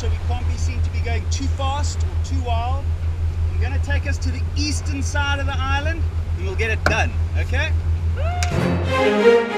so we can't be seen to be going too fast or too wild. I'm going to take us to the eastern side of the island and we'll get it done, okay?